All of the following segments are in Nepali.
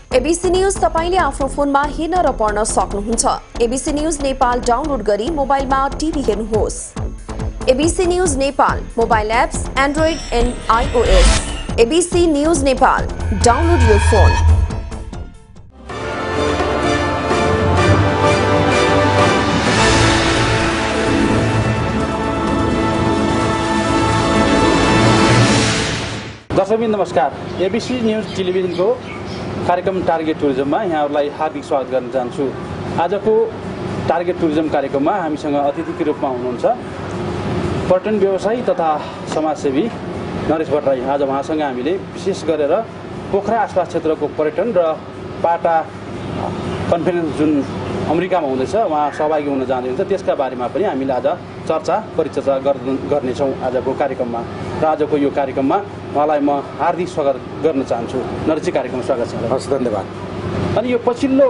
एबीसी न्यूज तपाईले आफ्नो फोनमा हेर्न र पढ्न सक्नुहुन्छ। एबीसी न्यूज नेपाल डाउनलोड गरी मोबाइलमा टिभी हेर्नुहोस्। ABC news Nepal mobile apps android and iOS. ABC news Nepal download your phone. दर्शकबिन नमस्कार। एबीसी न्यूज टेलिभिजनको कार्यक्रम टार्गेट टुरिज्ममा यहाँहरूलाई हार्दिक स्वागत गर्न चाहन्छु। आजको टार्गेट टुरिज्म कार्यक्रममा हामीसँग अतिथिको रूपमा हुनुहुन्छ पर्यटन व्यवसायी तथा समाजसेवी नरेश भट्टराई। आज उहाँसँग हामीले विशेष गरेर पोखरा आसपास क्षेत्रको पर्यटन र पाटा कन्फरेन्स जुन अमेरिकामा हुँदैछ उहाँ सहभागी हुन जाँदैछ त्यसका बारेमा पनि हामीले आज चर्चा परिचर्चा गर्नेछौँ आजको कार्यक्रममा। र आजको यो कार्यक्रममा उहाँलाई म हार्दिक स्वागत गर्न चाहन्छु। नरेशजी कार्यक्रममा स्वागत छ। हस्, धन्यवाद। अनि यो पछिल्लो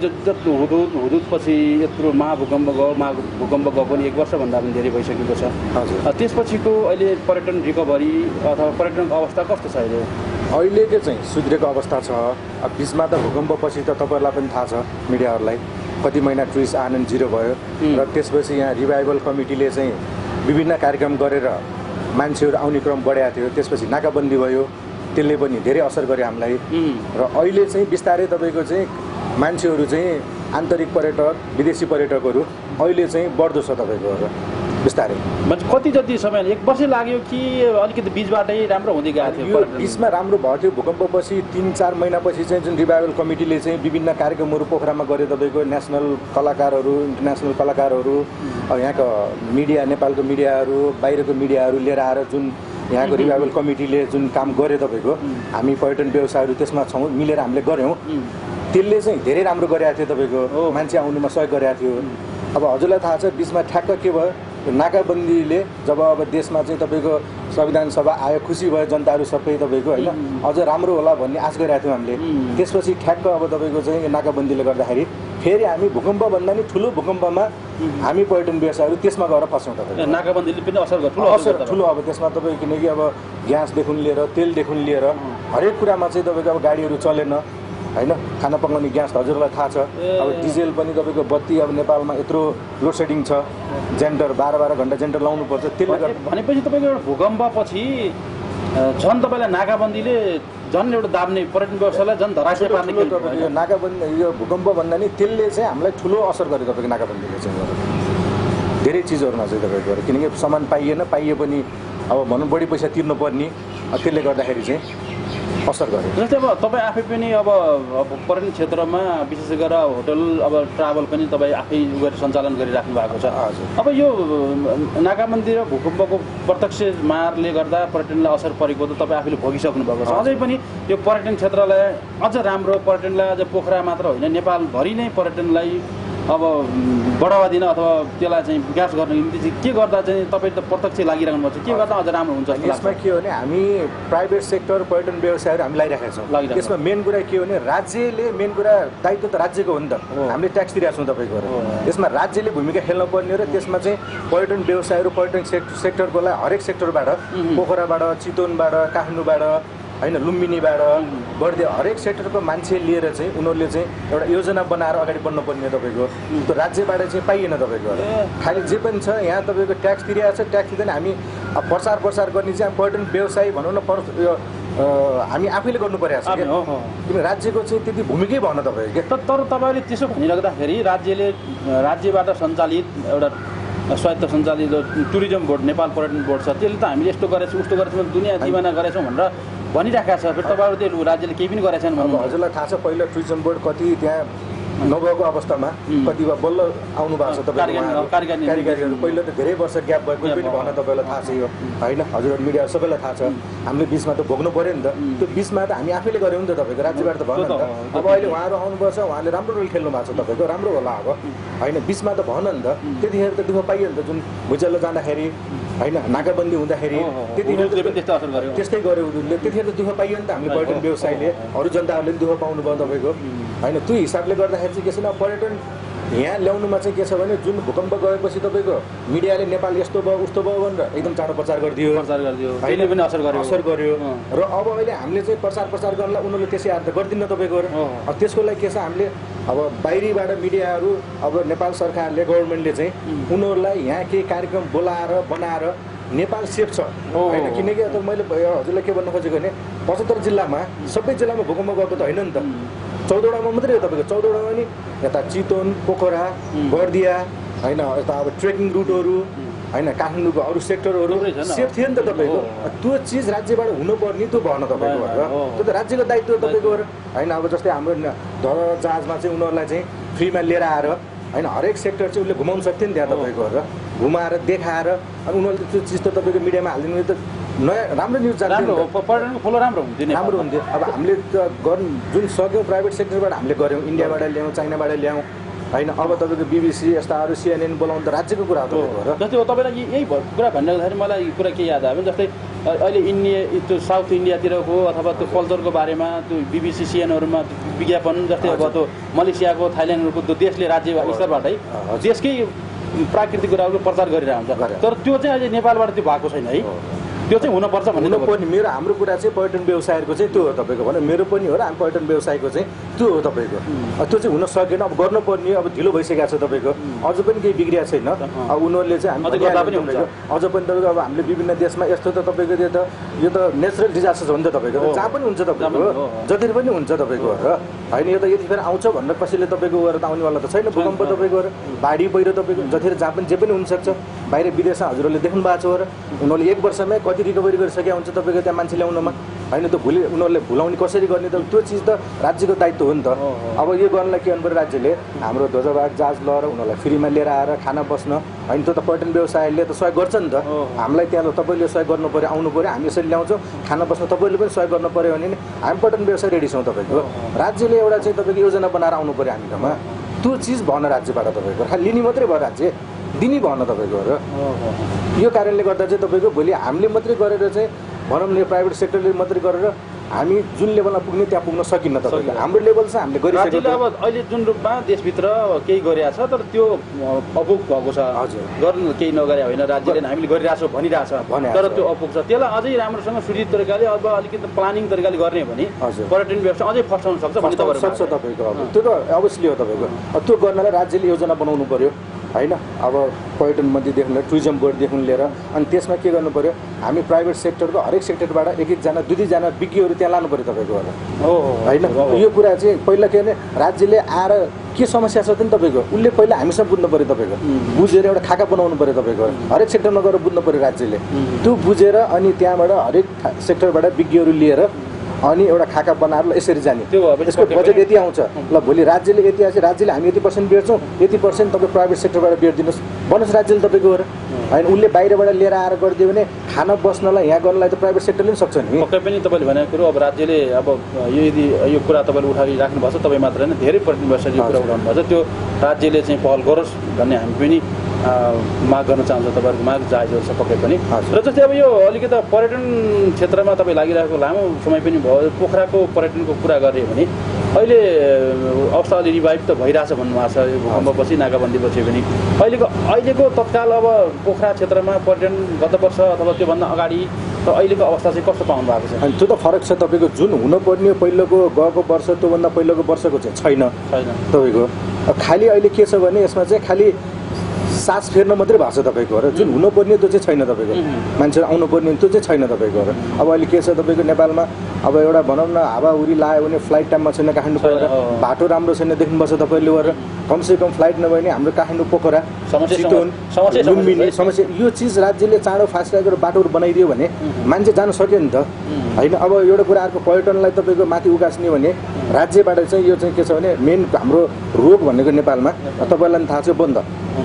हुदुदपछि यत्रो महाभूकम्प गयो पनि 1 वर्षभन्दा पनि धेरै भइसकेको छ। हजुर। त्यसपछिको अहिले पर्यटन रिकभरी अथवा पर्यटनको अवस्था कस्तो छ अहिले? अहिलेको चाहिँ सुध्रेको अवस्था छ। अब बिचमा त भूकम्पपछि त तपाईँहरूलाई पनि थाहा छ, मिडियाहरूलाई कति महिना टुरिस्ट आनन्द जिरो भयो र त्यसपछि यहाँ रिभाइभल कमिटीले चाहिँ विभिन्न कार्यक्रम गरेर मान्छेहरू आउने क्रम बढाएको थियो। त्यसपछि नाकाबन्दी भयो, त्यसले पनि धेरै असर गर्यो हामीलाई। र अहिले चाहिँ बिस्तारै तपाईँको चाहिँ मान्छेहरू चाहिँ आन्तरिक पर्यटक विदेशी पर्यटकहरू अहिले चाहिँ बढ्दो छ तपाईँको बिस्तारै। कति जति समय 1 वर्ष लाग्यो कि अलिकति बिचबाटै राम्रो हुँदै गएको थियो? यो बिचमा राम्रो भएको थियो। भूकम्पपछि 3-4 महिनापछि चाहिँ जुन रिभाइभल कमिटीले चाहिँ विभिन्न कार्यक्रमहरू पोखरामा गरे तपाईँको नेसनल कलाकारहरू, इन्टरनेसनल कलाकारहरू, यहाँको मिडिया, नेपालको मिडियाहरू, बाहिरको मिडियाहरू लिएर आएर जुन यहाँको रिभाइभल कमिटीले जुन काम गरे तपाईँको, हामी पर्यटन व्यवसायहरू त्यसमा छौँ, मिलेर हामीले गऱ्यौँ। त्यसले चाहिँ धेरै राम्रो गरेको थियो तपाईँको, मान्छे आउनुमा सहयोग गरेको थियो। अब हजुरलाई थाहा छ बिचमा ठ्याक्क के भयो, नाकाबन्दीले जब अब देशमा चाहिँ तपाईँको संविधान सभा आयो, खुसी भयो जनताहरू सबै तपाईँको, होइन अझ राम्रो होला भन्ने आश गरिरहेको थियौँ हामीले। त्यसपछि ठ्याक्क अब तपाईँको चाहिँ नाकाबन्दीले गर्दाखेरि फेरि हामी भूकम्पभन्दा नि ठुलो भूकम्पमा हामी पर्यटन व्यवसायहरू त्यसमा गएर फस्यौँ। तपाईँको नाकाबन्दीले पनि असर ठुलो अब त्यसमा तपाईँको किनकि अब ग्यासदेखि लिएर तेलदेखि लिएर हरेक कुरामा चाहिँ तपाईँको अब गाडीहरू चलेन, होइन खाना पकाउने ग्यास हजुरलाई थाहा छ। अब डिजेल पनि तपाईँको बत्ती अब नेपालमा यत्रो लोड सेडिङ छ, जेन्टर 12-12 घन्टा जेन्टर लाउनु पर्छ। त्यसले भनेपछि तपाईँको भूकम्पपछि झन् तपाईँलाई नाकाबन्दीले झन् एउटा दाब्ने पर्यटन व्यवसायलाई झन् धराशय पार्ने यो नाकाबन्दी यो भूकम्प भन्दा नि त्यसले चाहिँ हामीलाई ठुलो असर गर्यो तपाईँको नाकाबन्दीले चाहिँ धेरै चिजहरूमा चाहिँ तपाईँको, किनकि सामान पाइए पनि अब भनौँ बढी पैसा तिर्नुपर्ने, त्यसले गर्दाखेरि चाहिँ असर गर्यो। जस्तै अब तपाईँ आफै पनि अब पर्यटन क्षेत्रमा विशेष गरेर होटल अब ट्राभल पनि तपाईँ आफै गरेर सञ्चालन गरिराख्नु भएको छ। अब यो नाकाबन्दी र भूकम्पको प्रत्यक्ष मारले गर्दा पर्यटनलाई असर परेको त तपाईँ आफैले भोगिसक्नु भएको छ। अझै पनि यो पर्यटन क्षेत्रलाई अझ राम्रो, पर्यटनलाई अझ पोखरा मात्र होइन नेपालभरि नै पर्यटनलाई अब बढावा दिन अथवा त्यसलाई चाहिँ विकास गर्नको निम्ति चाहिँ के गर्दा चाहिँ तपाईँ त प्रत्यक्ष लागिरहनु पर्छ, के गर्दा अझ राम्रो हुन्छ? यसमा के हो भने हामी प्राइभेट सेक्टर पर्यटन व्यवसायहरू हामी लगाइरहेका छौँ। त्यसमा मेन कुरा के हो भने राज्यले मेन कुरा दायित्व त राज्यको हो नि त, हामीले ट्याक्स तिरेका छौँ तपाईँको। यसमा राज्यले भूमिका खेल्न पर्ने हो र त्यसमा चाहिँ पर्यटन व्यवसायहरू पर्यटन सेक्टरको लागि हरेक सेक्टरबाट पोखराबाट, चितवनबाट, काठमाडौँबाट, होइन लुम्बिनीबाट बढ्दै हरेक सेक्टरको मान्छे लिएर चाहिँ उनीहरूले चाहिँ एउटा योजना बनाएर अगाडि बढ्नु पर्ने तपाईँको। त्यो राज्यबाट चाहिँ पाइएन तपाईँको। खालि जे पनि छ यहाँ तपाईँको ट्याक्स तिरेको छ, ट्याक्स दिँदैन। हामी प्रचार गर्ने चाहिँ पर्यटन व्यवसायी भनौँ न, हामी आफैले गर्नु परेको छ किन राज्यको चाहिँ त्यति भूमिकै भएन तपाईँको। तर तपाईँले त्यसो भनिराख्दाखेरि राज्यबाट सञ्चालित एउटा स्वायत्त सञ्चालित टुरिज्म बोर्ड, नेपाल पर्यटन बोर्ड छ, त्यसले त हामीले यस्तो गरेछौँ उस्तो गरेछौँ दुनियाँ दिवाना गरेछौँ भनेर भनिराखेको छ। फेरि तपाईँहरू त्यो राज्यले केही पनि गरेछन् भन्नु? हजुरलाई थाहा छ पहिला टुरिज्म बोर्ड कति त्यहाँ नभएको अवस्थामा कति बल्ल आउनु भएको छ तपाईँको कारिगरहरू। पहिला त धेरै वर्ष ग्याप भएको पनि भन्न तपाईँलाई थाहा छ यो, होइन हजुरहरू मिडिया सबैलाई थाहा छ। हामीले बिचमा त भोग्नु पऱ्यो नि त, त्यो बिचमा त हामी आफैले गऱ्यौँ नि त तपाईँको, राज्यबाट त भएन नि त। अब अहिले उहाँहरू आउनुपर्छ, उहाँले राम्रो रोल खेल्नु भएको छ तपाईँको, राम्रो होला अब, होइन बिचमा त भएन नि त। त्यतिखेर त दुःख पाइयो नि त, जुन भुइँचालो जाँदाखेरि होइन नाकाबन्दी हुँदाखेरि त्यतिखेर त्यस्तै गर्यो उनीहरूले। त्यतिखेर त दुःख पाइयो नि त हामीले पर्यटन व्यवसायले, अरू जनताहरूले पनि दुःख पाउनु भयो तपाईँको, होइन त्यो हिसाबले गर्दाखेरि चाहिँ के छैन पर्यटन यहाँ ल्याउनुमा चाहिँ के छ भने जुन भूकम्प गएपछि तपाईँको मिडियाले नेपाल यस्तो भयो उस्तो भयो भनेर एकदम चाँडो प्रचार गरिदियो त्यसले पनि असर गर्यो र अब अहिले हामीले चाहिँ प्रचार गर्नलाई उनीहरूले त्यसै आएर त गर्दिन्न तपाईँको त्यसको लागि के छ हामीले अब बाहिरीबाट मिडियाहरू अब नेपाल सरकारले गभर्मेन्टले चाहिँ उनीहरूलाई यहाँ केही कार्यक्रम बोलाएर बनाएर नेपाल सेफ छ होइन किनकि अब मैले हजुरलाई के भन्न खोजेको भने 75 जिल्लामा सबै जिल्लामा भूकम्प गएको त होइन नि त 14वटामा मात्रै हो तपाईँको 14वटामा नि यता चितवन पोखरा बर्दिया होइन यता अब ट्रेकिङ रुटहरू होइन काठमाडौँको अरू सेक्टरहरू सेफ थियो नि त तपाईँको त्यो चिज राज्यबाट हुनुपर्ने त्यो भएन तपाईँको त्यो त राज्यको दायित्व तपाईँको होइन अब जस्तै हाम्रो जहाजमा चाहिँ उनीहरूलाई चाहिँ फ्रीमा लिएर आएर होइन हरेक सेक्टर चाहिँ उसले घुमाउनु सक्थ्यो नि त्यहाँ तपाईँको घुमाएर देखाएर अनि उनीहरूले त्यो चिज त तपाईँको मिडियामा हालिदिनु भने त नयाँ राम्रो न्युज जान्थ्यो पर्यटनको फ्लो राम्रो हुन्थ्यो अब हामीले त गर्नु जुन सक्यौँ प्राइभेट सेक्टरबाट हामीले गऱ्यौँ इन्डियाबाट ल्यायौँ चाइनाबाट ल्यायौँ होइन अब तपाईँको BBC यस्ता अरू CNN बोलाउनु त राज्यको कुरा हो जस्तै तपाईँलाई यही कुरा भन्दाखेरि मलाई कुरा के याद आयो जस्तै अहिले इन्डिया त्यो साउथ इन्डियातिरको अथवा त्यो कल्चरको बारेमा त्यो BBC CNहरूमा विज्ञापन जस्तै अब त्यो मलेसियाको थाइल्यान्डको त्यो देशले राज्य स्तरबाटै देशकै प्राकृतिक कुराहरू प्रचार गरिरहेको हुन्छ तर त्यो चाहिँ अहिले नेपालबाट त्यो भएको छैन है त्यो चाहिँ हुनुपर्छ भन्ने पनि मेरो हाम्रो कुरा चाहिँ पर्यटन व्यवसायको चाहिँ त्यो हो तपाईँको भने मेरो पनि हो र हामी पर्यटन व्यवसायको चाहिँ त्यो हो तपाईँको त्यो चाहिँ हुन सकेन अब गर्नुपर्ने अब ढिलो भइसकेको छ तपाईँको अझ पनि केही बिग्रिया छैन अब उनीहरूले चाहिँ हामी अझ पनि तपाईँको अब हामीले विभिन्न देशमा यस्तो त तपाईँको यो त नेचुरल डिजास्टर हो नि त तपाईँको जहाँ पनि हुन्छ तपाईँको जति पनि हुन्छ तपाईँको र होइन यो त यतिखेर आउँछ भनेर कसैले तपाईँको गरेर त आउनेवाला त छैन भूकम्प तपाईँको बाढी पहिरो तपाईँको जतिखेर जहाँ पनि जे पनि हुनसक्छ बाहिर विदेशमा हजुरहरूले देख्नु भएको छ र उनीहरूले 1 वर्षमै कति रिकभरी गरिसकेका हुन्छ तपाईँको त्यहाँ मान्छे ल्याउनमा होइन त उनीहरूले भुलाउने कसरी गर्ने त त्यो चिज त राज्यको दायित्व हो नि त अब यो गर्नलाई के गर्नु पऱ्यो राज्यले हाम्रो ध्वजावाहक जहाज लगेर उनीहरूलाई फ्रीमा लिएर आएर खाना बस्न होइन त्यो त पर्यटन व्यवसायले त सहयोग गर्छ नि त हामीलाई त्यहाँ तपाईँले सहयोग गर्नु पऱ्यो आउनु पऱ्यो हामी यसरी ल्याउँछौँ खाना बस्न तपाईँले पनि सहयोग गर्नु पऱ्यो भने हामी पर्यटन व्यवसाय रेडी छौँ तपाईँको राज्यले एउटा चाहिँ तपाईँको योजना बनाएर आउनु पऱ्यो हामीमा त्यो चिज भएन राज्यबाट तपाईँको खालि लिने मात्रै भयो राज्य दिनै भएन तपाईँको र यो कारणले गर्दा चाहिँ तपाईँको भोलि हामीले मात्रै गरेर चाहिँ भनौँ न प्राइभेट सेक्टरले मात्रै गरेर हामी जुन लेभलमा पुग्ने त्यहाँ पुग्न सकिन्न तपाईँको हाम्रो लेभल चाहिँ हामीले गरिसकेको अब अहिले जुन रूपमा देशभित्र केही गरिरहेको छ तर त्यो अपुग भएको छ हजुर गर्नु केही नगरे होइन राज्यले हामीले गरिरहेको छौँ भनिरहेछ तर त्यो अपुग छ त्यसलाई अझै राम्रोसँग सुजित तरिकाले अब अलिकति प्लानिङ तरिकाले गर्ने भने पर्यटन व्यवसाय अझै फस्टाउन सक्छ तपाईँको अब त्यो त अवश्य हो तपाईँको त्यो गर्नलाई राज्यले योजना बनाउनु पर्यो होइन अब पर्यटन मन्त्रीदेखि लिएर टुरिज्म बोर्डदेखि लिएर अनि त्यसमा के गर्नु पर्यो हामी प्राइभेट सेक्टरको हरेक सेक्टरबाट एकजना दुईजना विज्ञहरू त्यहाँ लानु पर्यो तपाईँको होइन यो कुरा चाहिँ पहिला के भने राज्यले आएर के समस्या छ त नि तपाईँको उसले पहिला हामीसँग बुझ्नु पर्यो तपाईँको बुझेर एउटा खाका बनाउनु पर्यो तपाईँको हरेक सेक्टरमा गएर बुझ्नु पर्यो राज्यले त्यो बुझेर अनि त्यहाँबाट हरेक सेक्टरबाट विज्ञहरू लिएर अनि एउटा खाका बनाएर यसरी जाने यसको बजेट यति आउँछ ल भोलि राज्यले यति आएपछि राज्यले हामी यति % बेच्छौँ यति % तपाईँ प्राइभेट सेक्टरबाट बेचिदिनुहोस् भन्नुहोस् राज्यले तपाईँको होइन उसले बाहिरबाट लिएर आएर गरिदियो भने खाना बस्नलाई यहाँ गर्नलाई त प्राइभेट सेक्टरले पनि सक्छ नि पक्कै पनि तपाईँले भनेको कुरो अब राज्यले अब यदि यो कुरा तपाईँले उठाइराख्नु भएको छ तपाईँ मात्र होइन धेरै पर्यटन व्यवसाय यो कुरा उठाउनु भएको छ त्यो राज्यले चाहिँ पहल गरोस् भन्ने हामी पनि माग गर्न चाहन्छ तपाईँहरूको माग जायज छ पक्कै पनि र जस्तै अब यो अलिकति पर्यटन क्षेत्रमा तपाईँ लागिरहेको लामो समय पनि भयो पोखराको पर्यटनको कुरा गरे भने अहिले अवस्था अलि रिभाइभ त भइरहेछ भन्नुभएको छ भूकम्पपछि नाकाबन्दीपछि पनि अहिलेको तत्काल अब पोखरा क्षेत्रमा पर्यटन गत वर्ष अथवा त्योभन्दा अगाडि त अहिलेको अवस्था चाहिँ कस्तो पाउनु भएको छ अनि त्यो त फरक छ तपाईँको जुन हुनुपर्ने पहिलोको गएको वर्ष त्योभन्दा पहिलोको वर्षको चाहिँ छैन तपाईँको खालि अहिले के छ भने यसमा चाहिँ खालि सास फेर्न मात्रै भएको छ तपाईँको र जुन हुनुपर्ने त्यो चाहिँ छैन तपाईँको मान्छेहरू आउनुपर्ने त्यो चाहिँ छैन तपाईँको र अब अहिले के छ तपाईँको नेपालमा अब एउटा भनौँ न हावाहुरी लाग्यो भने फ्लाइट टाइममा छैन काठमाडौँ पोखरा बाटो राम्रो छैन देख्नुपर्छ तपाईँले गरेर कमसेकम फ्लाइट नभए नि हाम्रो काठमाडौँ पोखरा चितवन लुम्बिनी समस्या यो चिज राज्यले चाँडो फास्ट गरेर बाटोहरू बनाइदियो भने मान्छे जान सक्यो नि त होइन अब एउटा कुरा अर्को पर्यटनलाई तपाईँको माथि उकास्ने भने राज्यबाट चाहिँ यो चाहिँ के छ भने मेन हाम्रो रोग भनेको नेपालमा तपाईँलाई थाहा छ बन्द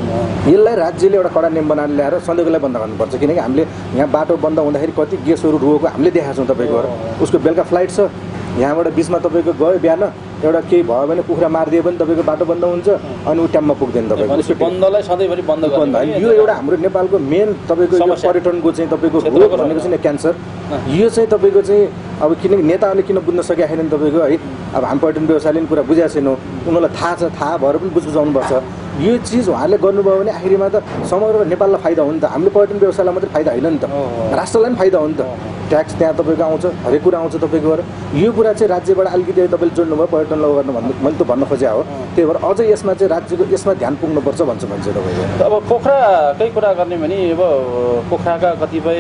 यसलाई राज्यले एउटा कडा नियम बनाएर ल्याएर सधैँको लागि बन्द गर्नुपर्छ किनकि हामीले यहाँ बाटो बन्द हुँदाखेरि कति ग्यासहरू रोगको हामीले देखाएको छौँ तपाईँको उसको बेलुका फ्लाइट छ यहाँबाट बिचमा तपाईँको गयो बिहान एउटा केही भयो भने कुखुरा मारिदियो भने तपाईँको बाटो बन्द हुन्छ अनि ऊ टाइममा पुग्दैन तपाईँको बन्दलाई सधैँभरि बन्द यो एउटा हाम्रो नेपालको मेन तपाईँको यो पर्यटनको चाहिँ तपाईँको रोग भनेको चाहिँ क्यान्सर यो चाहिँ तपाईँको चाहिँ अब किनकि नेताहरूले किन बुझ्न सकेका छैनन् तपाईँको है अब हामी पर्यटन व्यवसायले पनि कुरा बुझाएको छैनौँ उनीहरूलाई थाहा छ थाहा भएर पनि बुझाउनुपर्छ यो चिज उहाँहरूले गर्नुभयो भने आखिरमा त समग्र नेपाललाई फाइदा हो नि त हामीले पर्यटन व्यवसायलाई मात्रै फाइदा होइन नि त राष्ट्रलाई पनि फाइदा हो नि त ट्याक्स त्यहाँ तपाईँको आउँछ हरेक कुरा आउँछ तपाईँको यो कुरा चाहिँ राज्यबाट अलिकति तपाईँले जोड्नुभयो पर्यटनलाई गर्नु भन्नु मैले त भन्न खोजेको हो त्यही भएर अझै यसमा चाहिँ राज्यको यसमा ध्यान पुग्नुपर्छ भन्छु तपाईँको अब पोखराकै कुरा गर्ने भने अब पोखराका कतिपय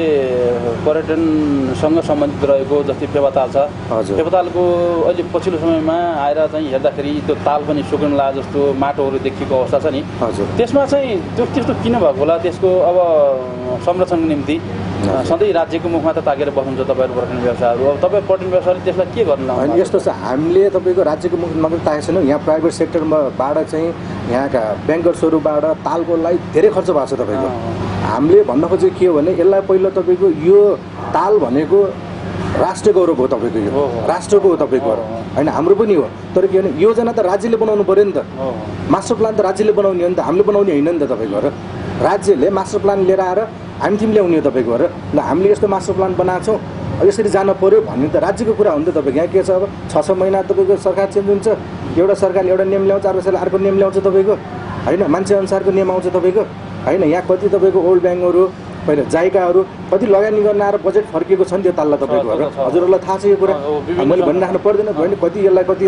पर्यटनसँग सम्बन्धित रहेको जस्तै फेवाताल छ फेवातालको अहिले पछिल्लो समयमा आएर चाहिँ हेर्दाखेरि त्यो ताल पनि सुक्न ला जस्तो माटोहरू देखिएको अवस्था छ नि त्यसमा चाहिँ त्यो त्यस्तो किन भएको होला त्यसको अब संरक्षणको निम्ति सधैँ राज्यको मुखमा त ताकेर बस्नुहुन्छ तपाईँहरू पर्यटन व्यवसायहरू अब तपाईँ पर्यटन व्यवसायले त्यसलाई के गर्नु होइन यस्तो छ हामीले तपाईँको राज्यको मुखमा मात्रै ताकेको छैनौँ यहाँ प्राइभेट सेक्टरबाट चाहिँ यहाँका ब्याङ्कर्सहरूबाट तालको लागि धेरै खर्च भएको छ तपाईँको हामीले भन्न खोजेको के हो भने यसलाई पहिला तपाईँको यो ताल भनेको राष्ट्रिय गौरव हो तपाईँको यो राष्ट्रको हो तपाईँको होइन हाम्रो पनि हो तर के भने योजना त राज्यले बनाउनु पऱ्यो नि त मास्टर प्लान त राज्यले बनाउने हो नि त हामीले बनाउने होइन नि त तपाईँको राज्यले मास्टर प्लान लिएर आएर हामी तिमी ल्याउने हो तपाईँको ल हामीले यस्तो मास्टर प्लान बनाएको छौँ यसरी जान पऱ्यो भन्ने त राज्यको कुरा हो नि त तपाईँको यहाँ के छ अब 6 महिना तपाईँको सरकार चेन्ज हुन्छ एउटा सरकारले एउटा नियम ल्याउँछ अर्को नियम ल्याउँछ तपाईँको होइन मान्छे अनुसारको नियम आउँछ तपाईँको होइन यहाँ कति तपाईँको ओल्ड ब्याङ्कहरू पहिला जायकाहरू कति लगानी गर्न आएर बजेट फर्किएको छ नि त्यो ताललाई तपाईँको हजुरहरूलाई थाहा छ यो कुरा मैले भनिराख्नु पर्दैन होइन कति यसलाई कति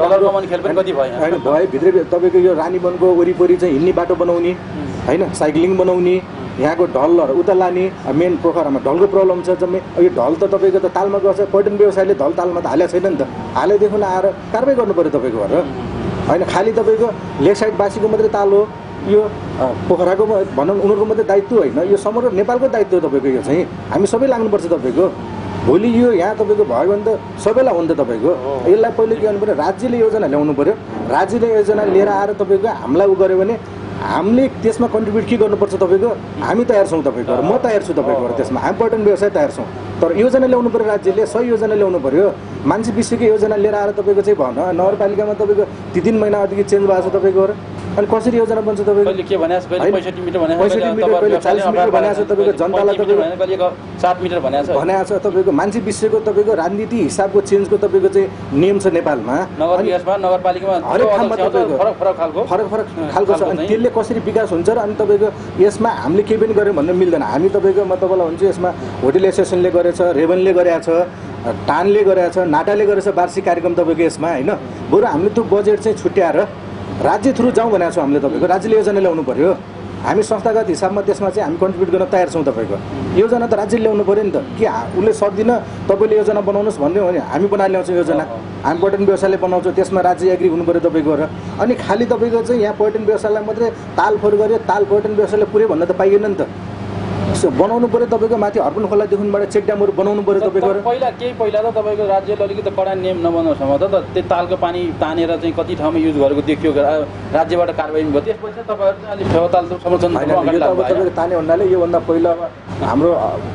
होइन भयो भित्रै तपाईँको यो रानीवनको वरिपरि चाहिँ हिँड्ने बाटो बनाउने होइन साइक्लिङ बनाउने यहाँको ढलहरू उता लाने मेन पोखरामा ढलको प्रब्लम छ जम्मै यो ढल त तपाईँको त तालमा गर्छ पर्यटन व्यवसायले ढल तालमा त हालेको छैन नि त हालेदेखि आएर कारवाही गर्नु पऱ्यो तपाईँको घर होइन खालि तपाईँको लेक साइडवासीको मात्रै ताल हो यो पोखराको भनौँ उनीहरूको मात्रै दायित्व होइन यो समग्र नेपालको दायित्व हो तपाईँको यो चाहिँ हामी सबै लाग्नुपर्छ तपाईँको भोलि यो यहाँ तपाईँको भयो भने त सबैलाई हो नि त तपाईँको यसलाई पहिले के गर्नु पऱ्यो राज्यले योजना ल्याउनु पऱ्यो राज्यले योजना लिएर आएर तपाईँको हामीलाई उ गऱ्यो भने हामीले त्यसमा कन्ट्रिब्युट के गर्नुपर्छ तपाईँको हामी तयार छौँ तपाईँको म तयार छु तपाईँको त्यसमा हामी पर्यटन व्यवसाय तयार छौँ तर योजना ल्याउनु पऱ्यो राज्यले सही योजना ल्याउनु पऱ्यो मान्छे विषयको योजना लिएर आएर तपाईँको चाहिँ भन नगरपालिकामा तपाईँको 3 महिना अघि चेन्ज भएको छ तपाईँको अनि कसरी योजना बन्छ तपाईँको के भने 65 मिटर भने 40 मिटर भनेको छ तपाईँको जनतालाई तपाईँको 7 मिटर भनेको छ तपाईँको मान्छे विषयको तपाईँको राजनीति हिसाबको चेन्जको तपाईँको चाहिँ नियम छ नेपालमा नगरपालिकामा हरेक ठाउँमा तपाईँको फरक खालको छ अनि त्यसले कसरी विकास हुन्छ र अनि तपाईँको यसमा हामीले केही पनि गर्यौँ भन्नु मिल्दैन हामी तपाईँको म तपाईँलाई भन्छु यसमा होटल एसोसिएसनले गरेछ रेभनले गरेछ टानले गरेछ नाटाले गरेछ वार्षिक कार्यक्रम तपाईँको यसमा होइन बरु हामीले त्यो बजेट चाहिँ छुट्याएर राज्य थ्रु जाउँ भनेको छौँ हामीले तपाईँको राज्यले योजना ल्याउनु पऱ्यो हामी संस्थागत हिसाबमा त्यसमा चाहिँ हामी कन्ट्रिब्युट गर्न तयार छौँ तपाईँको योजना त राज्यले ल्याउनु पऱ्यो नि त कि उसले सक्दिनँ तपाईँले योजना बनाउनुहोस् भन्यो भने हामी बनाएर ल्याउँछौँ योजना हामी पर्यटन व्यवसायले बनाउँछौँ त्यसमा राज्य एग्री हुनु पऱ्यो तपाईँको अनि खालि तपाईँको चाहिँ यहाँ पर्यटन व्यवसायलाई मात्रै तालफोर गऱ्यो ताल पर्यटन व्यवसायले पुरै भन्न त पाइएन नि त बनाउनु पऱ्यो तपाईँको माथि हर्पन खोलादेखिबाट चेक ड्यामहरू बनाउनु पऱ्यो तपाईँको पहिला त तपाईँको राज्यले अलिकति कडा नियम नबनाउसम्म त त्यो तालको पानी तानेर चाहिँ कति ठाउँमा युज गरेको देखियो राज्यबाट कारवाही भयो त्यसपछि तपाईँहरू चाहिँ अलिक फेवाताल समर्थन तपाईँको ताने भन्नाले योभन्दा पहिला हाम्रो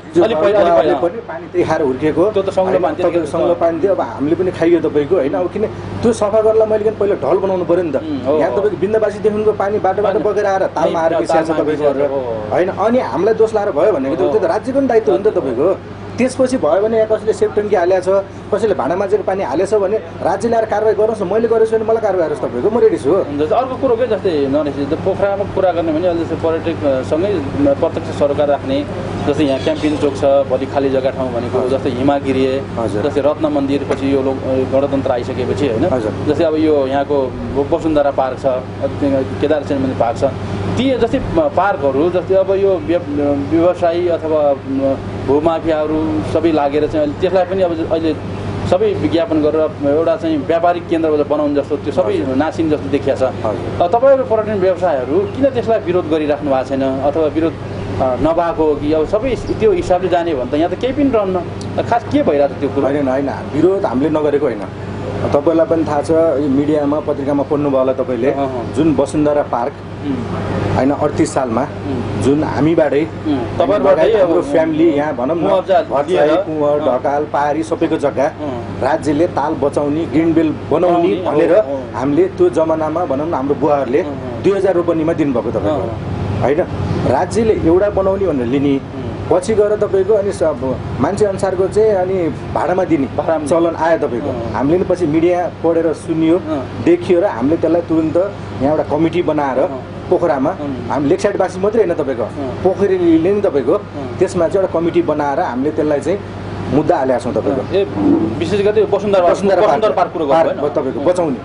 पनि पानी त्यही खाएर हुर्किएको त्यो त सङ्लो पानी थियो अब हामीले पनि खाइयो तपाईँको होइन अब किन त्यो सफा गर्नलाई मैले पहिला ढल बनाउनु पऱ्यो नि त यहाँ तपाईँको बिन्दवासीदेखिको पानी बाटो बगेर आएर तालमा आएर पिसाएको छ तपाईँको होइन अनि हामीलाई दोष लाएर भयो भनेको त्यो त राज्यको पनि दायित्व हो नि त तपाईँको त्यसपछि भयो भने यहाँ कसैले सेप्टेन्की हालेको छ कसैले भाँडा माझेको पानी हालेछ भने राज्यले आएर कारवाही गर्नुहोस् न मैले गरेछु भने मलाई कारवाही गर्नुहोस् तपाईँको म रेडी छु अर्को कुरो के जस्तै नरेश पोखरामा कुरा गर्ने भने अहिले जस्तै पर्यटकसँगै प्रत्यक्ष सरोकार राख्ने जस्तै यहाँ क्याम्पिङ चोक छ भोलि खाली जग्गा ठाउँ भनेको जस्तै हिमागिरी जस्तै रत्न मन्दिर पछि यो गणतन्त्र आइसकेपछि होइन जस्तै अब यो यहाँको वसुन्धरा पार्क छ केदार सेन मन्दिर पार्क छ ती जस्तै पार्कहरू जस्तै अब यो व्यवसायी अथवा भूमाफियाहरू सबै लागेर चाहिँ त्यसलाई पनि अब अहिले सबै विज्ञापन गरेर एउटा चाहिँ व्यापारिक केन्द्र बनाउनु जस्तो त्यो सबै नासिन जस्तो देखिया छ तपाईँहरू पर्यटन व्यवसायहरू किन त्यसलाई विरोध गरिराख्नु भएको छैन अथवा विरोध नभएको हो कि अब सबै त्यो हिसाबले जाने भने त यहाँ त केही पनि रहन्न खास के भइरहेको छ त्यो कुरो होइन विरोध हामीले नगरेको होइन तपाईँलाई पनि थाहा छ मिडियामा पत्रिकामा पढ्नुभयो होला तपाईँले जुन वसुन्धरा पार्क होइन 38 सालमा जुन हामीबाटै हाम्रो फ्यामिली यहाँ भनौँ न भट्टराई कुँवर ढकाल पहाडी सबैको जग्गा राज्यले ताल बचाउने ग्रिन बेल बनाउने भनेर हामीले त्यो जमानामा भनौँ न हाम्रो बुवाहरूले 2000 रोपनीमा दिनुभएको तपाईँको होइन राज्यले एउटा बनाउने भनेर लिने पछि गएर तपाईँको अनि मान्छे अनुसारको चाहिँ अनि भाडामा दिने चलन आयो तपाईँको हामीले नि पछि मिडिया पढेर सुनियो देखियो र हामीले त्यसलाई तुरन्त यहाँ एउटा कमिटी बनाएर पोखरामा हामी लेकसाइडवासी मात्रै होइन तपाईँको पोखरेलीले नि तपाईँको त्यसमा चाहिँ एउटा कमिटी बनाएर हामीले त्यसलाई चाहिँ मुद्दा हालेका छौँ तपाईँको विशेष गरी वसुन्धरा पार्क तपाईँको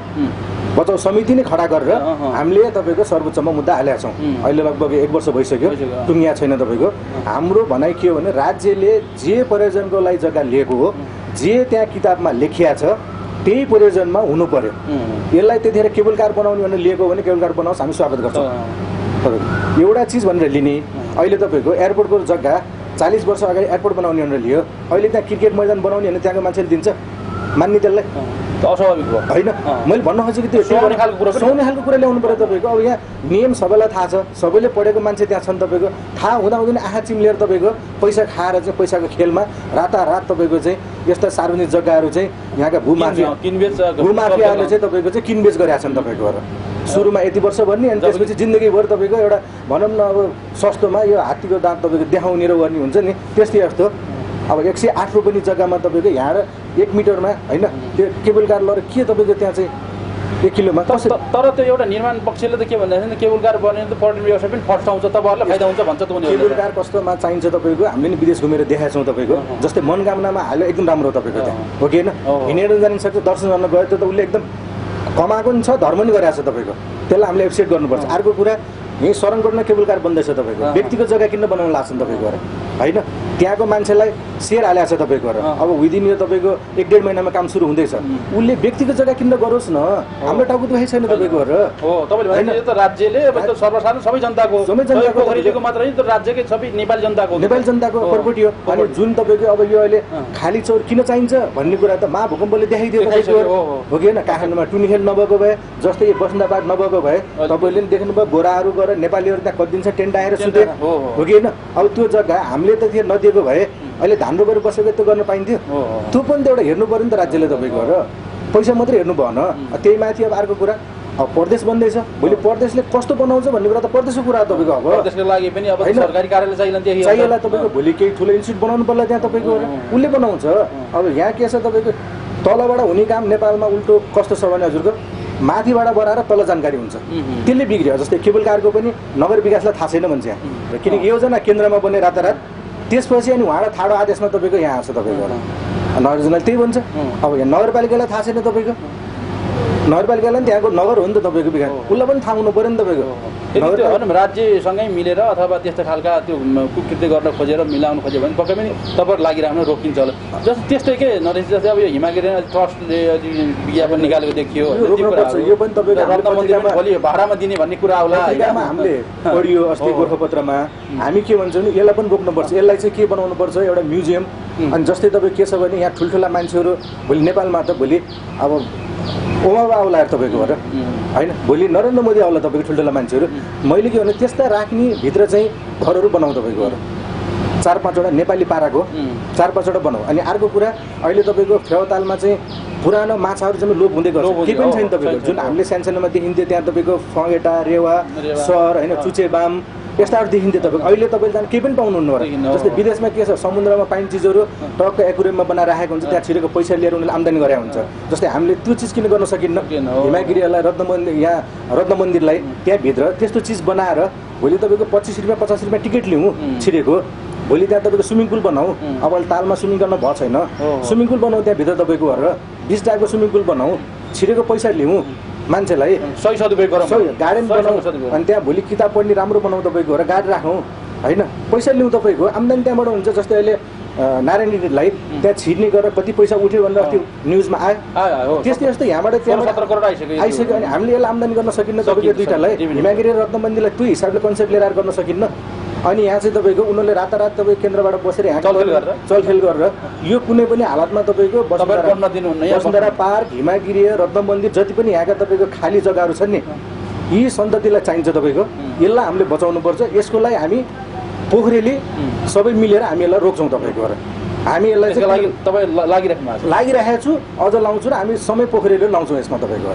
बचाउ समिति नै खडा गरेर हामीले तपाईँको सर्वोच्चमा मुद्दा हालेका छौँ अहिले लगभग 1 वर्ष भइसक्यो टुङ्गिया छैन तपाईँको हाम्रो भनाइ के हो भने राज्यले जे प्रयोजनको लागि जग्गा लिएको हो जे त्यहाँ किताबमा लेखिया छ त्यही प्रयोजनमा हुनु पर्यो यसलाई त्यतिखेर केबल कार बनाउने भनेर लिएको भने केबल कार बनाओस् हामी स्वागत गर्छौँ तपाईँको एउटा चिज भनेर लिने अहिले तपाईँको एयरपोर्टको जग्गा 40 वर्ष अगाडि एयरपोर्ट बनाउने भनेर लियो अहिले त्यहाँ क्रिकेट मैदान बनाउने भने त्यहाँको मान्छेले दिन्छ मान्ने त्यसलाई अस्वाभाविक भयो होइन मैले भन्न खोजेको त्यो सुहाउने खालको कुरा ल्याउनु पर्यो तपाईँको अब यहाँ नियम सबैलाई थाहा छ सबैले पढेको मान्छे त्यहाँ छन् तपाईँको थाहा हुँदा हुँदैन आँखा चिम्लेर तपाईँको पैसा खाएर चाहिँ पैसाको खेलमा रातारात तपाईँको चाहिँ यस्ता सार्वजनिक जग्गाहरू चाहिँ यहाँका भूमाफियाहरूले चाहिँ तपाईँको चाहिँ किनबेच गरेका छन् तपाईँकोबाट सुरुमा यति वर्ष भन्ने अनि त्यसपछि जिन्दगीभर तपाईँको एउटा भनौँ न अब सस्तोमा यो हात्तीको दाँत तपाईँको देखाउने र गर्ने हुन्छ नि त्यस्तै जस्तो अब 108 रोपनी जग्गामा तपाईँको यहाँ र 1 मिटरमा होइन त्यो केबल कार लगेर के तपाईँको त्यहाँ चाहिँ 1 किलोमा तर त्यो एउटा निर्माण पक्षले त के भन्दाखेरि केबल कार बन्यो त पर्यटन व्यवसाय पनि फस्टाउँछ तपाईँहरूलाई फाइदा हुन्छ भन्छ त उनीहरूले केबल कार कस्तोमा चाहिन्छ तपाईँको हामीले नि विदेश घुमेर देखाएको छौँ तपाईँको जस्तै मनोकामनामा हाल्यो एकदम राम्रो हो तपाईँको त्यहाँ हो कि होइन हिँडेर जान सक्छ दर्शन गर्न गयो त्यो त उसले एकदम कमाएको पनि छ धर्म पनि गरिरहेको छ तपाईँको त्यसलाई हामीले एप्रिसिएट गर्नुपर्छ अर्को कुरा यहीँ सरनकोटमा केबल कार बन्दैछ तपाईँको व्यक्तिगत जग्गा किन बनाउन लाग्छन् तपाईँको होइन त्यहाँको मान्छेलाई सेयर हालेको छ तपाईँको अब विदिन यो तपाईँको 1-1.5 महिनामा काम सुरु हुँदैछ उसले व्यक्तिगत जग्गा किन्न गरोस् न हाम्रो टाउको दुखाइ छैन तपाईँको राज्यले सर्वसाधारण सबै जनताको मात्र राज्यकै सबै नेपाली जनताको प्रपर्टी हो अनि जुन तपाईँको अब यो अहिले खाली चौर किन चाहिन्छ भन्ने कुरा त महाभूकम्पले देखाइदियो हो कि होइन काठमाडौँमा टुनी खेल नभएको भए जस्तै बसन्दा पार्क नभएको भए तपाईँले पनि देख्नुभयो गोराहरू गएर नेपालीहरू त्यहाँ कति दिन छ टेन्ट आएर सुते हो कि होइन अब त्यो जग्गा हामीले त त्यो नदिएको भए अहिले धान रोपेर बसेको त्यो गर्न पाइन्थ्यो त्यो पनि त एउटा हेर्नु पर्यो नि त राज्यले तपाईँको पैसा मात्रै हेर्नु भएन त्यही माथि अब अर्को कुरा अब प्रदेश बन्दैछ भोलि प्रदेशले कस्तो बनाउँछ भन्ने कुरा त प्रदेशको कुरा हो तपाईँको अब प्रदेशको लागि पनि अब सरकारी कार्यालय चाहिएला तपाईँको भोलि केही ठुलो इन्स्टिट्युट बनाउनु पर्ला त्यहाँ तपाईँको उसले बनाउँछ अब यहाँ के छ तपाईँको तलबाट हुने काम नेपालमा उल्टो कस्तो छ भने हजुरको माथिबाट बढाएर तल जानकारी हुन्छ त्यसले बिग्रियो जस्तै केबल कारको पनि नगर विकासलाई थाहा छैन भन्छ यहाँ किनकि योजना केन्द्रमा बने रातारात त्यसपछि अनि उहाँबाट ठाडो आदेशमा तपाईँको यहाँ आउँछ तपाईँको नगरजनाले त्यही भन्छ अब यहाँ नगरपालिकालाई थाहा छैन तपाईँको नगरपालिकालाई पनि त्यहाँको नगर हो नि त तपाईँको विकास उसलाई पनि थाहा हुनु पऱ्यो नि तपाईँको राज्यसँगै मिलेर अथवा त्यस्तो खालका त्यो कुकृत्य गर्न खोजेर मिलाउनु खोज्यो भने पक्कै पनि तपाईँहरू लागिरहनु रोकिन्छ होला जस्तो त्यस्तै के नरेश जस्तै अब यो हिमागिरी ट्रस्टले विज्ञापन निकालेको देखियो यो पनि तपाईँको भोलि भाडामा दिने भन्ने कुरा होला हामीले पढियो अस्ति गोर्खापत्रमा हामी के भन्छौँ नि यसलाई पनि रोक्नुपर्छ यसलाई चाहिँ के बनाउनु पर्छ एउटा म्युजियम अनि जस्तै तपाईँ के छ भने यहाँ ठुल्ठुला मान्छेहरू भोलि नेपालमा त भोलि अब ओबामा आउला तपाईँकोबाट होइन भोलि नरेन्द्र मोदी आउला तपाईँको ठुल्ठुला मान्छेहरू मैले के भने त्यस्ता राख्ने भित्र चाहिँ घरहरू बनाऊ तपाईँकोबाट 4-5वटा नेपाली पाराको 4-5वटा बनाऊ अनि अर्को कुरा अहिले तपाईँको फेवातालमा चाहिँ पुरानो माछाहरू चाहिँ लोप हुँदै गर्छ केही पनि छैन तपाईँको जुन हामीले सानसानोमा देखिन्थ्यो त्यहाँ तपाईँको फँगेटा रेवा सर होइन चुचे बाम यस्ताहरू देखिन्थ्यो तपाईँको अहिले तपाईँले जान केही पनि पाउनुहुन्न जस्तै विदेशमा के छ समुद्रमा पाइने चिजहरू टक्क एक्वेरियममा बनाएर राखेको हुन्छ त्यहाँ छिरेको पैसा लिएर उनीहरूले आम्दानी गरे हुन्छ जस्तै हामीले त्यो चिज किन गर्न सकिन्न हिमागिरीहरूलाई रत्न मन्दिरलाई त्यहाँभित्र त्यस्तो चिज बनाएर भोलि तपाईँको 25 रुपियाँ 50 रुपियाँ टिकट लिउँ छिरेको भोलि त्यहाँ तपाईँको स्विमिङ पुल बनाऊ अब अहिले तालमा स्विमिङ गर्न भएको छैन स्विमिङ पुल बनाऊ त्यहाँभित्र तपाईँको गरेर 20 टाइपको स्विमिङ पुल बनाऊ छिरेको पैसा लिउँ मान्छेलाई सही सदुपयोग गरौँ गार्डन बनाऊ अनि त्यहाँ भोलि किताब पढ्ने राम्रो बनाऊ तपाईँको र गाडी राखौँ होइन पैसा लिउँ तपाईँको आम्दानी त्यहाँबाट हुन्छ जस्तै अहिले नारायणलाई त्यहाँ छिर्ने गरेर कति पैसा उठ्यो भनेर अस्ति न्युजमा आयो त्यस्तै जस्तै यहाँबाट त्यहाँबाट आइसक्यो अनि हामीले यसलाई आम्दानी गर्न सकिन्न तपाईँको दुईटालाई हिमागिरी र रत्न मन्दिरलाई त्यो हिसाबले कन्सेप्ट लिएर गर्न सकिन्न अनि यहाँ चाहिँ तपाईँको उनीहरूले रातारात तपाईँ केन्द्रबाट बसेर यहाँ चलखेल गरेर यो कुनै पनि हालतमा तपाईँको वसुन्धरा पार्क, हिमागिरी, रत्न मन्दिर जति पनि यहाँका तपाईँको खाली जग्गाहरू छन् नि, यी सन्ततिलाई चाहिन्छ तपाईँको, यसलाई हामीले बचाउनुपर्छ। यसको लागि हामी पोखरेली सबै मिलेर हामी यसलाई रोक्छौँ तपाईँको। हामी यसलाई चाहिँ तपाईँ लागिरहेको छु, अझ लाउँछु र हामी समय पोखरेली लाउँछौँ यसमा तपाईँको।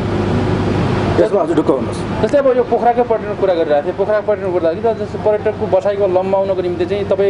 यसमा हजुर ढुक्क हुनुहोस्। जस्तै अब यो पोखराको पर्यटनको कुरा गरिरहेको थिएँ, पोखराको पर्यटन गर्दाखेरि जस्तै पर्यटकको बसाइको लम्बाउनको निम्ति चाहिँ तपाईँ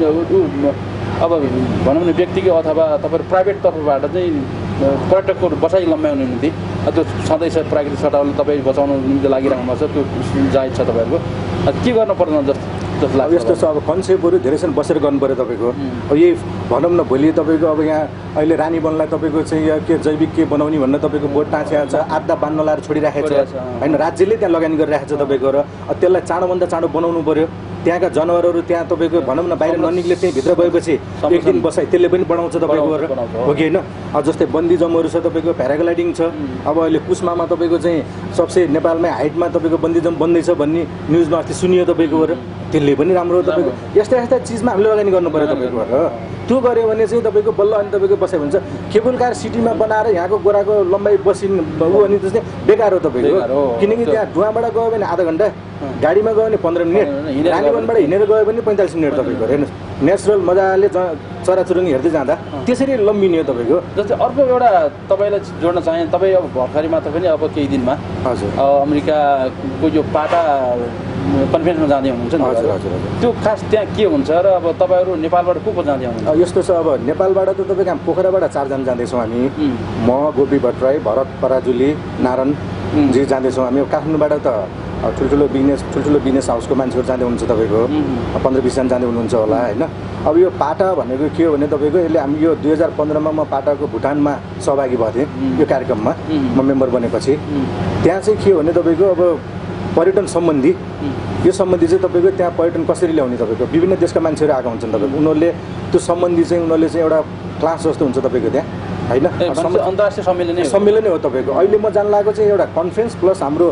अब भनौँ न व्यक्तिको अथवा तपाईँ प्राइभेट तर्फबाट चाहिँ पर्यटकको बसाइ लम्बाउनु निम्ति त्यो सधैँ प्राकृतिक सटाउले तपाईँ बचाउनु निम्ति लागिरहनु भएको छ, त्यो जायज छ तपाईँहरूको। के गर्नु पर्दैन जस्तो लाग्छ? यस्तो छ, अब कन्सेप्टहरू धेरैसँग बसेर गर्नु पऱ्यो तपाईँको। अब यही भनौँ न भोलि तपाईँको अब यहाँ अहिले रानी वनलाई तपाईँको चाहिँ के जैविक के बनाउने भनेर तपाईँको बोर्ड टाँसिएको छ, आधा बान्न लाएर छोडिराखेको छ होइन, राज्यले त्यहाँ लगानी गरिरहेको छ तपाईँको। र त्यसलाई चाँडोभन्दा चाँडो बनाउनु पऱ्यो। त्यहाँका जनावरहरू त्यहाँ तपाईँको भनौँ न बाहिर ननिक्ले त्यहीँ भित्र गएपछि एक दिन बसाइ त्यसले पनि बढाउँछ तपाईँको हो कि होइन। अब जस्तै बन्दी जम्महरू छ तपाईँको, प्याराग्लाइडिङ छ। अब अहिले कुस्मामा तपाईँको चाहिँ सबसे नेपालमै हाइटमा तपाईँको बन्दी जम्प बन्दैछ भन्ने न्युजमा अस्ति सुनियो तपाईँको। त्यसले पनि राम्रो हो तपाईँको। यस्ता यस्ता चिजमा हामीले लगानी गर्नु पऱ्यो तपाईँको। त्यो गऱ्यो भने चाहिँ तपाईँको बल्ल अनि तपाईँको बसाइ हुन्छ। केबल कार सिटीमा बनाएर यहाँको गोराको लम्बाइ बसिन् ऊ अनि त्यस्तै बेकार हो तपाईँको। किनकि त्यहाँ धुवाँबाट गयो भने आधा घन्टा, गाडीमा गयो भने 15 मिनट, रानीवनबाट हिँडेर गयो भने 45 मिनट तपाईँको। हेर्नुहोस् नेचुरल मजाले चराचुरुङ्गी हेर्दै जाँदा त्यसरी लम्बिने हो तपाईँको। जस्तै अर्को एउटा तपाईँलाई जोड्न चाहे, तपाईँ अब भर्खरै मात्र पनि अब केही दिनमा हजुर अमेरिकाको यो पाटा कन्फरेन्समा जाँदै हुनुहुन्छ नि? हजुर हजुर हजुर। त्यो खास त्यहाँ के हुन्छ र अब तपाईँहरू नेपालबाट को जाँदै हुनुहुन्छ? यस्तो छ, अब नेपालबाट त तपाईँको पोखराबाट 4 जना जाँदैछौँ हामी। म, गोपी भट्टराई, भरत पराजुली, नारायणजी जाँदैछौँ हामी। काठमाडौँबाट त ठुल्ठुलो बिजनेस हाउसको मान्छेहरू जाँदै हुनुहुन्छ तपाईँको, 15-20 जना जाँदै हुनुहुन्छ होला होइन। अब यो पाटा भनेको के हो भने तपाईँको यसले हामी यो 2015मा म पाटाको भुटानमा सहभागी भएको थिएँ यो कार्यक्रममा म मेम्बर बनेपछि। त्यहाँ चाहिँ के हो भने तपाईँको अब पर्यटन सम्बन्धी यो सम्बन्धी चाहिँ तपाईँको त्यहाँ पर्यटन कसरी ल्याउने तपाईँको विभिन्न देशका मान्छेहरू आएको हुन्छन् तपाईँको। उनीहरूले त्यो सम्बन्धी चाहिँ उनीहरूले चाहिँ एउटा क्लास जस्तो हुन्छ तपाईँको त्यहाँ होइन, अन्तर्राष्ट्रिय सम्मेलनै हो तपाईँको। अहिले म जान लागेको चाहिँ एउटा कन्फरेन्स प्लस हाम्रो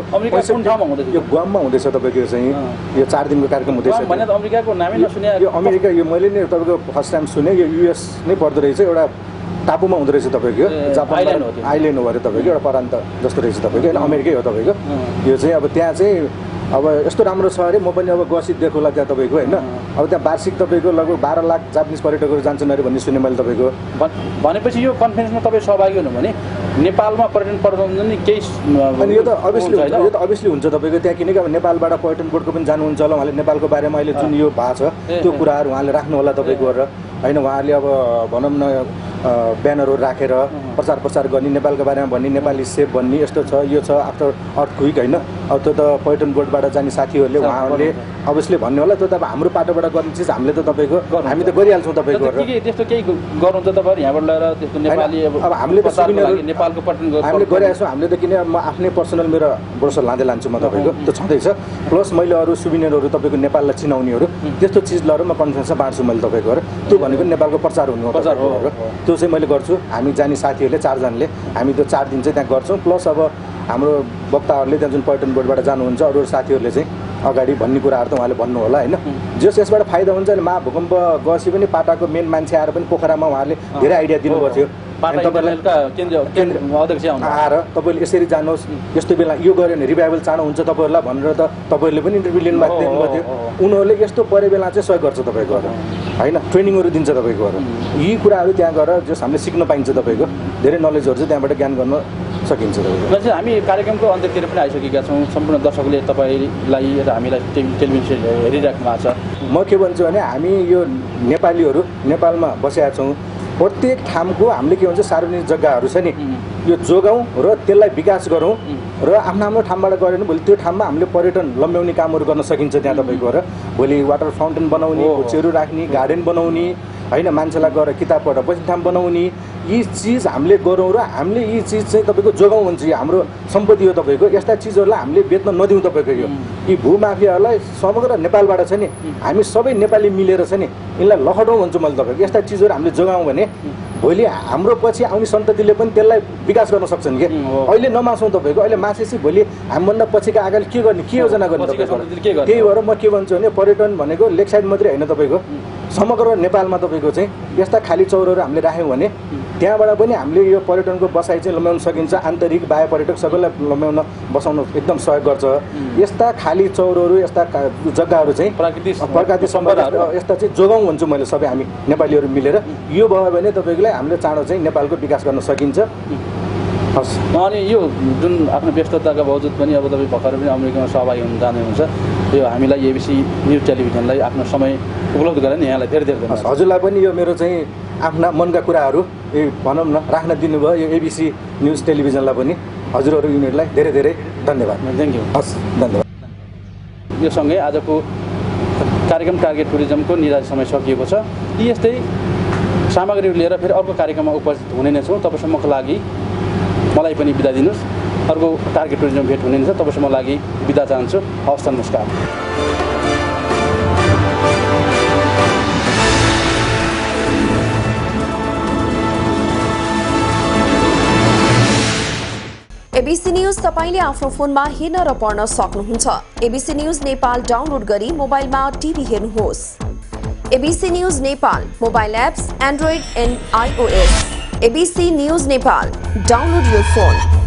यो गुवाममा हुँदैछ तपाईँको चाहिँ यो 4 दिनको कार्यक्रम हुँदैछ। अमेरिकाको नामै नसुने यो अमेरिका यो मैले नै तपाईँको फर्स्ट टाइम सुने। यो युएस नै पर्दो रहेछ, एउटा टापुमा हुँदो रहेछ तपाईँको, जापान आइल्यान्ड हो अरे तपाईँको, एउटा प्रान्त जस्तो रहेछ तपाईँको होइन, अमेरिकै हो तपाईँको। यो चाहिँ अब त्यहाँ चाहिँ अब यस्तो राम्रो छ अरे, म पनि अब गसित देखौँला त्यहाँ तपाईँको होइन। अब त्यहाँ वार्षिक तपाईँको लगभग 12 लाख जापानिज पर्यटकहरू जान्छन् अरे भन्ने सुने मैले तपाईँको। भनेपछि यो कन्फरेन्समा तपाईँ सहभागी हुनु भने नेपालमा पर्यटन प्रबन्धन केही अनि यो त अभियसली हुन्छ तपाईँको त्यहाँ, किनकि अब नेपालबाट पर्यटन बोर्डको पनि जानुहुन्छ होला, उहाँले नेपालको बारेमा अहिले जुन यो भएको छ त्यो कुराहरू उहाँले राख्नु होला तपाईँको होइन। उहाँहरूले अब भनौँ न ब्यानरहरू राखेर प्रचार गर्ने, नेपालको बारेमा भन्ने, नेपाली सेफ भन्ने, यस्तो छ यो छ आफ्टर अर्थक्वेक होइन। अब त्यो त पर्यटन बोर्डबाट जाने साथीहरूले उहाँहरूले अभियसली भन्ने होला। त्यो त अब हाम्रो पाटोबाट गर्ने चिज हामीले त तपाईँको हामी त गरिहाल्छौँ तपाईँको। त्यस्तो केही गर्नुहुन्छ तपाईँहरू यहाँबाट ल्याएर त्यस्तो नेपाली अब हामीले त नेपालको पर्यटन हामीले गरिरहेको छौँ। हामीले त किन म आफ्नै पर्सनल मेरो ब्रोसर लाँदै लान्छु म तपाईँको, त्यो छँदैछ। प्लस मैले अरू सुविनियरहरू तपाईँको नेपाललाई चिनाउनेहरू त्यस्तो चिज लिएर म कन्फरेन्समा बाँड्छु मैले तपाईँको। त्यो भनेको नेपालको प्रचार हुनु हो, त्यो चाहिँ मैले गर्छु। हामी जाने साथीहरूले 4 जनाले हामी त्यो 4 दिन चाहिँ त्यहाँ गर्छौँ। प्लस अब हाम्रो वक्ताहरूले त्यहाँ जुन पर्यटन बोर्डबाट जानुहुन्छ अरू साथीहरूले चाहिँ अगाडि भन्ने कुराहरू त उहाँले भन्नु होला होइन। जस यसबाट फाइदा हुन्छ भने महाभूकम्प गएपछि पनि पाटाको मेन मान्छे आएर पनि पोखरामा उहाँले धेरै आइडिया दिनुभएको थियो। तपाईँलाई अध्यक्ष आएर तपाईँले यसरी जानुहोस्, यस्तो बेला यो गऱ्यो भने रिभाइभल चाँडो हुन्छ तपाईँहरूलाई भनेर त तपाईँहरूले पनि इन्टरभ्यू लिनुभएको थियो। उनीहरूले यस्तो परे बेला चाहिँ सहयोग गर्छ तपाईँको होइन, ट्रेनिङहरू दिन्छ तपाईँको। यी कुराहरू त्यहाँ गएर जस हामीले सिक्न पाइन्छ तपाईँको, धेरै नलेजहरू चाहिँ त्यहाँबाट ज्ञान गर्न सकिन्छ तपाईँको। हामी कार्यक्रमको अन्त्यतिर पनि आइसकेका छौँ। सम्पूर्ण दर्शकले तपाईँलाई र हामीलाई टेलिभिजन हेरिराख्नु भएको छ। म के भन्छु भने हामी यो नेपालीहरू नेपालमा बसेका छौँ। प्रत्येक ठाउँको हामीले के भन्छ सार्वजनिक जग्गाहरू छ नि, यो जोगाउँ र त्यसलाई विकास गरौँ र आफ्नो ठाउँबाट गऱ्यो भने भोलि त्यो ठाउँमा हामीले पर्यटन लम्ब्याउने कामहरू गर्न सकिन्छ त्यहाँ तपाईँको। र भोलि वाटर फाउन्टेन बनाउने, होचेहरू राख्ने, गार्डन बनाउने होइन, मान्छेलाई गएर किताब पढेर बस्ने ठाउँ बनाउने, यी चिज हामीले गरौँ र हामीले यी चिज चाहिँ तपाईँको जोगाउँ भन्छ। यो हाम्रो सम्पत्ति हो तपाईँको। यस्ता चिजहरूलाई हामीले बेच्न नदिउँ तपाईँको। यो यी भूमाफियाहरूलाई समग्र नेपालबाट छ नि हामी सबै नेपाली मिलेर छ नि यिनलाई लखटाउँ भन्छु मैले तपाईँको। यस्ता चिजहरू हामीले जोगाउँ भने भोलि हाम्रो पछि आउने सन्ततिले पनि त्यसलाई विकास गर्न सक्छन् कि। अहिले नमासौँ तपाईँको। अहिले मासेपछि भोलि हामीभन्दा पछिका आगाले के गर्ने, के योजना गर्ने तपाईँको। त्यही भएर म के भन्छु भने पर्यटन भनेको लेक साइड मात्रै होइन तपाईँको, समग्र नेपालमा तपाईँको चाहिँ यस्ता खाली चौरहरू हामीले राख्यौँ भने त्यहाँबाट पनि हामीले यो पर्यटनको बसाइ चाहिँ लम्ब्याउन सकिन्छ। आन्तरिक बाह्य पर्यटक सबैलाई लम्ब्याउन बसाउन एकदम सहयोग गर्छ। यस्ता खाली चौरहरू, यस्ता जग्गाहरू चाहिँ प्राकृतिक सम्पदाहरू यस्ता चाहिँ जोगाउँ भन्छु मैले सबै हामी नेपालीहरू मिलेर। यो भयो भने तपाईँलाई हामीले चाँडो चाहिँ नेपालको विकास गर्न सकिन्छ। हस्। अनि यो जुन आफ्नो व्यस्तताका बावजुद पनि अब तपाईँ भर्खर पनि अमेरिकामा सहभागी हुन जानुहुन्छ, यो हामीलाई एबिसी न्युज टेलिभिजनलाई आफ्नो समय उपलब्ध गराउने यहाँलाई धेरै धेरै धन्यवाद। हजुरलाई पनि यो मेरो चाहिँ आफ्ना मनका कुराहरू भनौँ न राख्न दिनुभयो यो एबिसी न्युज टेलिभिजनलाई पनि हजुरहरू युनिटलाई धेरै धेरै धन्यवाद। Thank you. हस्, धन्यवाद। यो सँगै आजको कार्यक्रम टार्गेट टुरिज्मको निर्धारित समय सकिएको छ। यस्तै सामग्रीहरू लिएर फेरि अर्को कार्यक्रममा उपस्थित हुने नै छौँ। तबसम्मको लागि मलाई पनि बिदा दिनुहोस्। अर्को टार्गेट टुरिज्म भेट हुने नै छ। तबसम्मको लागि बिदा चाहन्छु। हवस्, नमस्कार। एबीसी न्यूज तपाईले आफ्नो फोनमा हेर्न र पढ्न सक्नुहुन्छ। एबीसी न्यूज नेपाल डाउनलोड गरी मोबाइलमा टिभी हेर्नुहोस्। ABC news Nepal mobile apps android and iOS। ABC news Nepal download your phone.